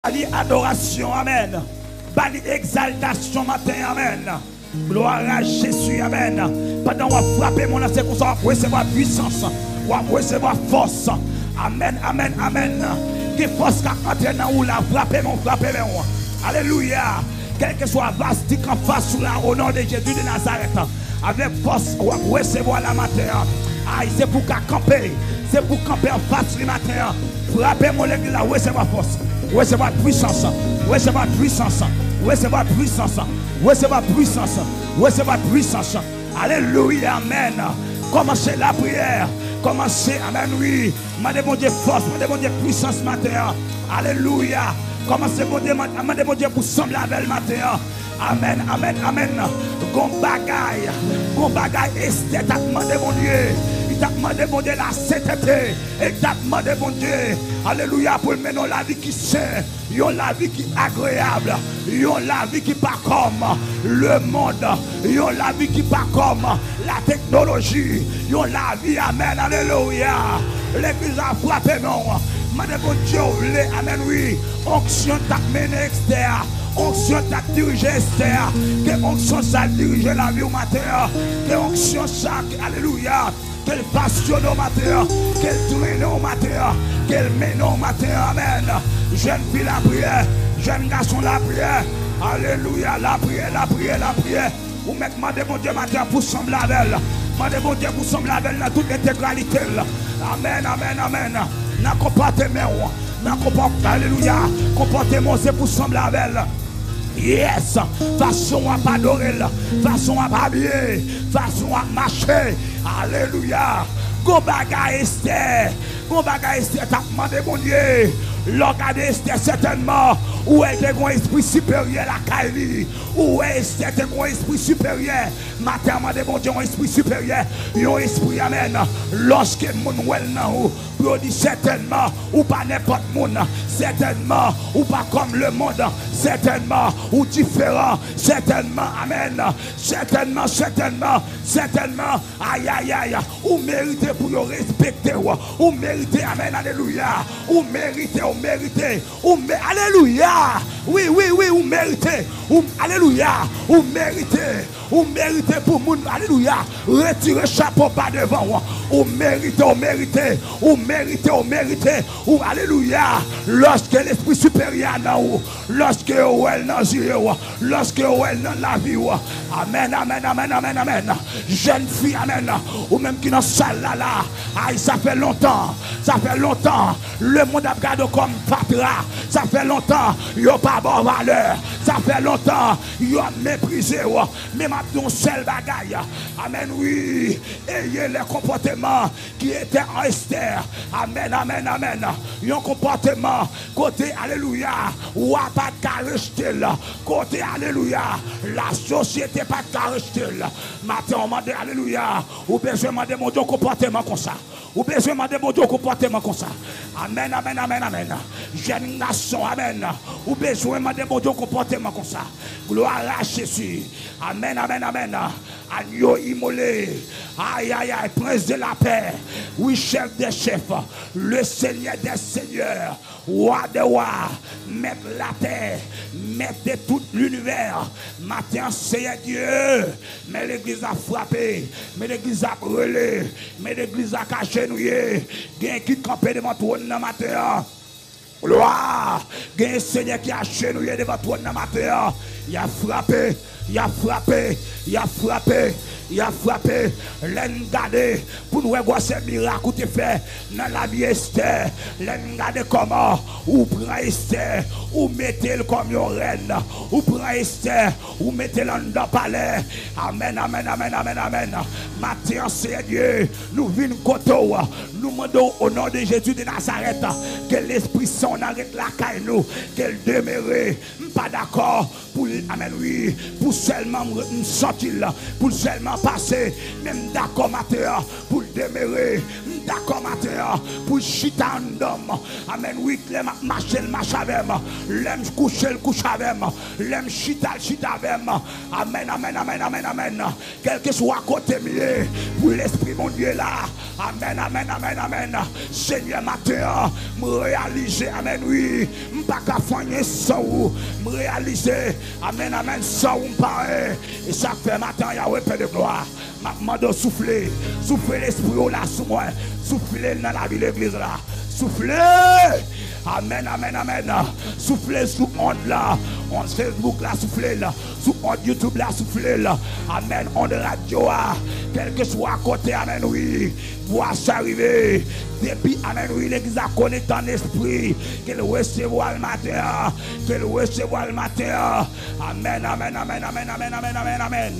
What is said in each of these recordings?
Bali adoration, amen. Bali exaltation matin, amen. Gloire à Jésus, amen. Pendant qu'on va frapper mon c'est qu'on va recevoir puissance, on va recevoir force. Amen, amen, amen. Que force qui entre dans ou la frapper mon. Alléluia. Quel que soit vaste en face sur la au nom de Jésus de Nazareth. Avec force, on va recevoir la matin. Aïe, c'est pour camper. C'est pour camper en face du matin. Frapper mon église là, recevoir force. Recevoir puissance, recevoir puissance, recevoir puissance, recevoir puissance, recevoir puissance. Alléluia, amen. Commencez la prière, commencez, amen, oui. Demandez mon Dieu force, demandez mon Dieu puissance matin. Alléluia. Commencez mon Dieu, demandez mon Dieu pour sembler avec le matin. Amen, amen, amen. Gon bagaille, Esther t'a demandé mon Dieu. Il t'a demandé mon Dieu la sainteté. Il t'a demandé mon Dieu. Alléluia pour mener la vie qui saint. Yon la vie qui agréable. Yon la vie qui pas comme le monde. Yon la vie qui pas comme la technologie. Yon la vie, amen, alléluia. L'église a frappé non. Madame mon Dieu, amen, oui. Onction t'a mené externe. Onction t'a dirigé Esther. Que onction ça dirige la vie au matin. Que onction ça, alléluia. Qu'elle passionne au matin. Qu'elle traîne au matin. Qu'elle mène au matin. Amen. Jeune fille la prière. Jeune garçon la prière. Alléluia. La prière, la prière, la prière. Ou mettre demandez mon Dieu matin pour sembler avec elle. Demandez mon Dieu pour sembler avec elle dans toute l'intégralité. Amen, amen, amen. N'a comportement. N'a comportement. Alléluia. Comportement c'est pour sembler avec elle. Yes, façon à pas adorer, façon à pas habiller, façon à marcher. Alléluia. Go baga Esther, t'as demandé mon Dieu. L'organe Esther certainement, où est un esprit supérieur à Kaili, où est Esther un esprit supérieur. Matin, demandé mon Dieu, un esprit supérieur, un esprit amen. Lorsque mon well nan ou dit certainement, ou pas n'importe monde, certainement, ou pas comme le monde, certainement, ou différent, certainement, amen. Certainement, aïe, aïe, aïe, ou méritez pour le respecter, ou méritez, amen, alléluia, ou méritez, alléluia, oui, ou méritez, alléluia, ou méritez pour moun, alléluia, retirez chapeau pas devant, ou méritez, ou alléluia, lorsque l'esprit supérieur dans lorsque elle dans lorsque elle dans la vie, amen, jeune fille, amen, ou même qui dans salle là, aïe, ça fait longtemps, le monde a regardé comme patra, ça fait longtemps, il n'y a pas bon valeur, ça fait longtemps, il y a méprisé, mais maintenant seul bagaille, amen, oui, ayez les comportements qui étaient en Esther, amen, un comportement, côté, alléluia, ou à pas de rejeter, côté, alléluia, la société pas de rejeter, matin, on m'a dit, alléluia, ou besoin demander mon Dieu comportement comme ça. Ou besoin demander mon Dieu comportement comme ça. Amen. Jeune nation, amen. Ou besoin demander mon Dieu comportement comme ça. Gloire à Jésus. Amen. Agneau immolé. Aïe, prince de la paix. Oui, chef des chefs. Le Seigneur des seigneurs. Roi de rois. Maître la terre. Maître de tout l'univers. Matin, Seigneur Dieu. Mais l'église a frappé. Mais l'église a brûlé. Mais l'église a caché. Gen qui campé devant toi dans matin. Gloire. Gen Seigneur qui a chenouillé devant toi dans matin. Il a frappé. L'engardé pour nous voir ces miracles que tu fais dans la vie Esther. L'engardé comment ou prend Esther ou mettez-le comme une reine ou prend Esther ou mettez-le dans le palais. Amen. Matin, c'est Dieu. Nous venons côté nous demandons au nom de Jésus de Nazareth que l'Esprit Saint arrête la caille nous, qu'elle demeure. Pas d'accord pour amen oui pour seulement sortir pour seulement passer même d'accord matin pour demeurer d'accord matin pour chita en dom. Amen. Oui, l'aime marcher le marche avec. L'aime coucher le couche avec. L'aime chita le chita avec. Amen, amen, amen, amen, amen. Quel que soit côté mieux pour l'esprit mon Dieu là. Amen, amen, amen, amen. Seigneur matin, me réaliser, amen, oui. M'pas qu'à faire ça ou me réaliser, amen, amen, ça ou m'parer. Et ça fait matin, Yahweh, Père de gloire. Ma demande souffler, souffler l'esprit là sous moi, souffler dans la vie de l'église là, souffler. Amen, amen, amen. Souffler sous onde là, on Facebook là, souffler là, sous onde YouTube là, souffler là. Amen, onde radio là, quel que soit à côté, amen, oui. Voir ça arriver. Depuis, amen, oui, l'église a connecté en esprit, qu'elle recevoir le matin, qu'elle recevoir le matin. Amen, amen, amen, amen, amen, amen, amen, amen.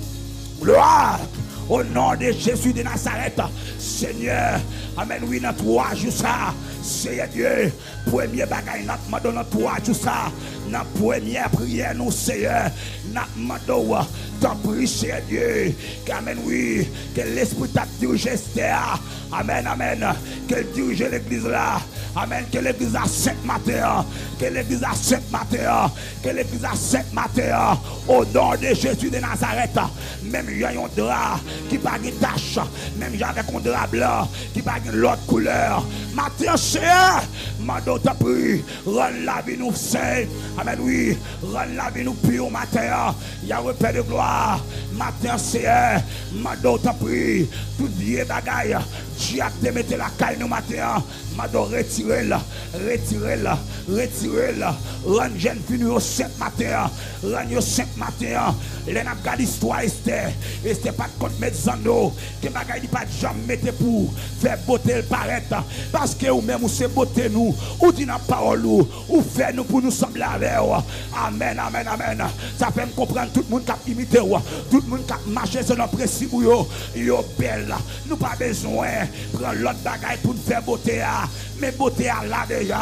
Gloire au nom de Jésus de Nazareth. Seigneur, amen, oui, notre roi, juste ça. Seigneur Dieu, premier bagage, notre demande notre roi, juste ça. Notre première prière, nous, Seigneur, notre demande, t'en prie, Seigneur Dieu, qu'amen, oui, que l'esprit t'a dirigé, amen, amen, qu'elle dirige l'église là. Amen, que l'église a 5 matin, que l'église a 5 matin, que l'église a 5 matin, au nom de Jésus de Nazareth. Même j'ai un drap qui n'a pas de tache, même j'ai avec un drap blanc qui n'a pas de l'autre couleur. Matin, Seigneur, mando t'a pris, rend la vie nous sainte. Amen, oui, rend la vie nous pure matin. Yahweh Père de gloire, matin, Seigneur, mando t'a pris, tout vieux bagaille, tu as te mettre la caille nous matin. Mado retirez-la, retirez-la, retirez-la. Rendre jeune fille au 5 matin, rendre au 5 matin. Les n'a pas d'histoire Esther. Esther pas de compte mettre zando. Que bagay dit pas de jambe mettre pour faire beauté le paraître. Parce que ou même ou c'est beauté nous, ou dit la parole ou fait nous pour nous sembler avec. Amen, amen, amen. Ça fait me comprendre tout le monde qui a imité ou, tout le monde qui a marché sur nos principes yo belle. Nous pas besoin prendre l'autre bagay pour nous faire beauté. Mais beauté à là déjà,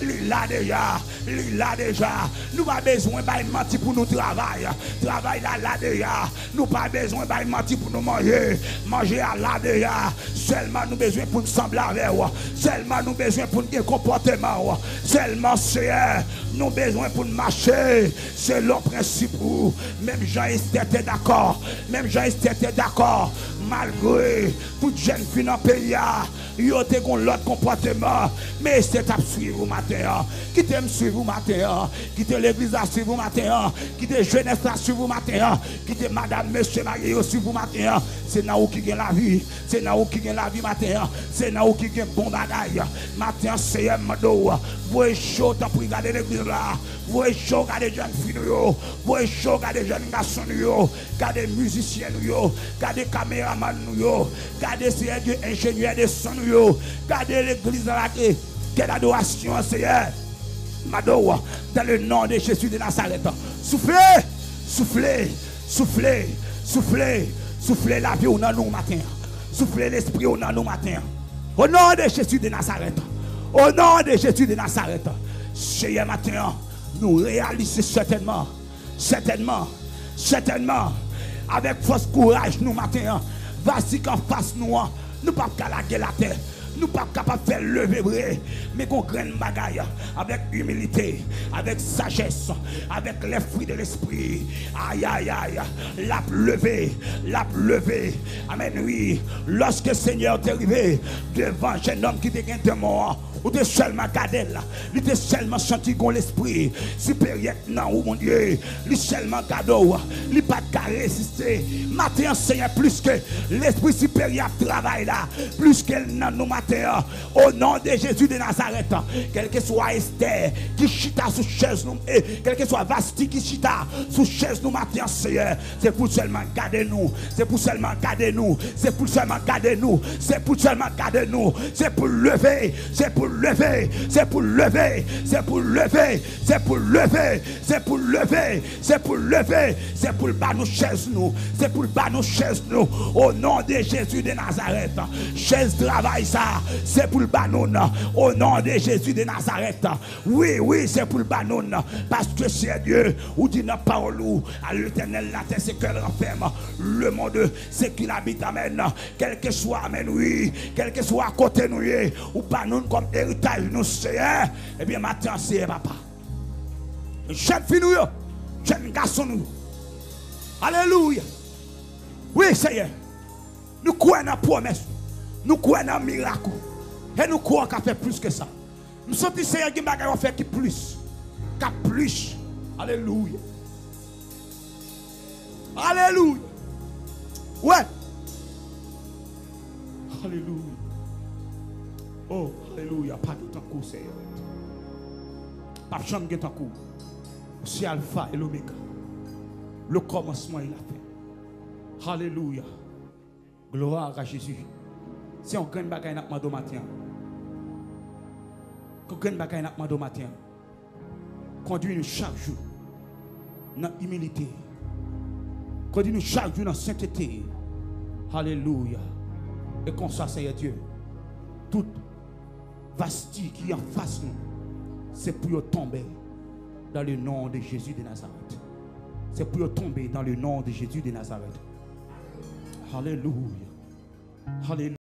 là déjà. Nous pas besoin de mentir pour nous travailler. Travail là déjà. Nous pas besoin de mentir pour nous manger. Manger à là déjà. Seulement nous besoin pour nous sembler avec. Seulement nous besoin pour nous comportement. Seulement c'est nous besoin pour nous marcher. C'est le principe. Même Jean-Esther était d'accord. Même Jean-Esther était d'accord. Malgré toute jeune fille dans le pays, il y a l'autre comportement. Mais c'est à suivre matin. Qui t'aime suivre matin. Qui t'aime l'église à suivre matin. Qui t'aime jeunesse à suivre matin. Qui t'aime madame, monsieur, marié à suivre matin. C'est là où qui gagne la vie. C'est là où qui gagne la vie matin. C'est là où qui gagne bon bagaille. Matin, c'est un mado. Vous êtes chaud pour regarder l'église là. Vous êtes chaud pour regarder les jeunes filles. Vous êtes chaud pour regarder les jeunes garçons. Regardez les musiciens. Regardez les caméramans. Regardez les ingénieurs de son. Regardez l'église là. Quelle adoration, Seigneur. Mado, dans le nom de Jésus de Nazareth. Soufflez, soufflez, soufflez, soufflez, soufflez la vie dans nous matin. Soufflez l'esprit dans nous matin. Au nom de Jésus de Nazareth. Au nom de Jésus de Nazareth. Seigneur matin, nous réalisons certainement, certainement, certainement, avec force courage nous matin. Voici qu'en face nous, nous ne pouvons pas laguer la terre. Nous ne sommes pas capables de faire lever vrai, mais qu'on graine bagaille avec humilité, avec sagesse, avec les fruits de l'esprit. Aïe, aïe, aïe. La lever, la lever. Amen, oui. Lorsque le Seigneur est arrivé devant un jeune homme qui était de mort, ou de seulement garder là, il était seulement senti qu'on l'esprit supérieur, non, ou mon Dieu, il seulement cadeau, il pas de résister. Matin, Seigneur, plus que l'esprit supérieur travaille là, plus qu'elle n'a nous matin. Au nom de Jésus de Nazareth, quel que soit Esther qui chita sous chaise nous, quel que soit Vasti qui chita sous chaise nous matin, Seigneur, c'est pour seulement garder nous, c'est pour seulement garder nous, c'est pour seulement garder nous, c'est pour seulement garder nous, c'est pour lever, c'est pour lever, c'est pour lever, c'est pour lever, c'est pour lever, c'est pour lever, c'est pour lever, c'est pour le bas nos chaises nous, c'est pour le bas nos chaises nous, au nom de Jésus de Nazareth, chaise travail ça. c'est pour le banon au nom de Jésus de Nazareth. Oui, oui, c'est pour le banon parce que c'est Dieu ou dit dans parole à l'Éternel la terre c'est qu'elle renferme le monde c'est qu'il habite. Amen. Quel que soit, amen, oui, quel que soit à côté nous ou banon comme héritage nous c'est, eh bien matin c'est papa. Jeune fille nous, jeune garçon nous. Alléluia. Oui, Seigneur. Nous croyons dans la promesse. Nous croyons dans le miracle. Et nous croyons qu'on fait plus que ça. Nous sommes dit, Seigneur, qui va faire qui plus. Qu'à plus. Alléluia. Alléluia. Ouais. Alléluia. Oh, alléluia. Pas de temps court, Seigneur. Pas de chambre de temps court. C'est Alpha et l'Oméga. Le commencement, il a fait. Alléluia. Gloire à Jésus. Si on gagne bagaille n'a pas de matin. Qu'on gagne bagaille n'a pas de matin. Conduis-nous chaque jour dans l'humilité. Conduis-nous chaque jour dans la sainteté. Alléluia. Et comme ça, Seigneur Dieu, toute vastie qui est en face nous, c'est pour tomber dans le nom de Jésus de Nazareth. C'est pour tomber dans le nom de Jésus de Nazareth. Alléluia. Alléluia.